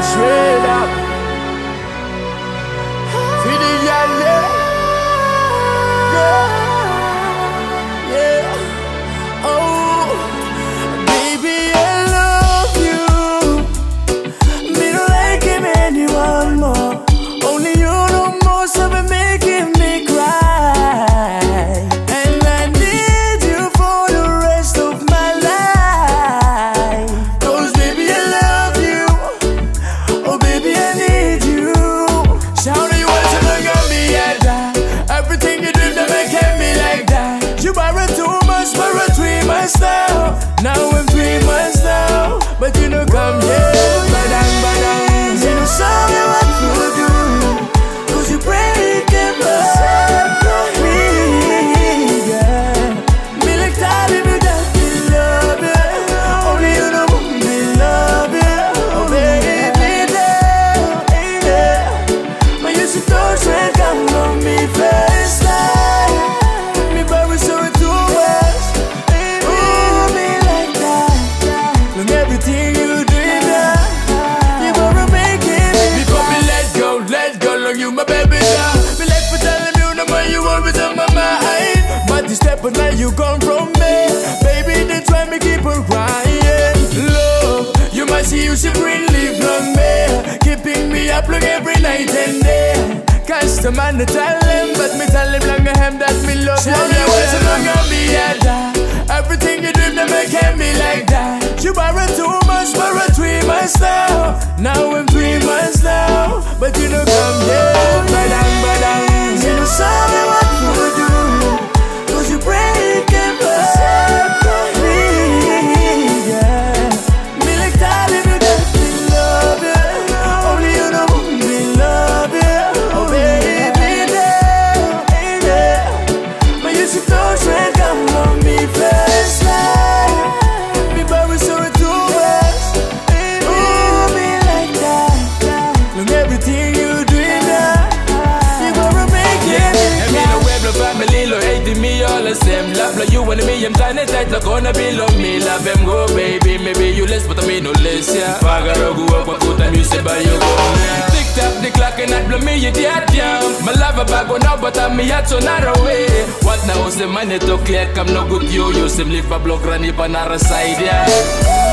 straight up. For the Gyal, yeah. Oh, baby, I love you. Me don't like him anyone more. Only you know most of it making me cry. And I need you for the rest of my life. Cause baby, I love you. Oh baby, I need you. Shout you want to look at me at that. Everything you do to make me like that. You borrow 2 months, borrow 3 months now. Now I'm 3 months now. But you know come here, badang badang. You know show me what to do. Cause you break it me, yeah. Me like that if you got me love you. Only you know me love you. Oh baby, yeah. But you should don't try come on me first time. Me borrow so it 2 months. Oh, me like that. Look everything you do, yeah. You gonna make it. Before me let go, look you my baby now. Me like for telling you no more you always on my mind. But this step but now you gone from me. Baby, they try me keep on crying. Love, you must see you should really from me. Keeping me up like every night and day. Cause the man to tell him, but me tell him long him that me love you. You want to look at me at that. Everything you do to make me like that. You borrow 2 months, borrow 3 months now. Now I'm 3 months now. But you know come here, badang badang. You know show me what to do. Cause you break it me, yeah. Me like that if you got me love you. Only you know me love you. Oh baby, yeah. But you should don't try come on me first time. Me borrow so it 2 months. Oh, me like that. Look everything you do now. You gonna make it. And me no web no family, lo hating me all the same. Love like you and me, I'm trying to tight, like gonna be love me. Love them go baby, maybe you less, but I mean no less, yeah. Fagaro go up, what good time you say by you go, yeah. Tick tock the clock and not blow me, you dead, yeah. My love about go now, but I'm me out so not away. What now, say money to clear, come no good you, use him live a block, run it on our side, yeah.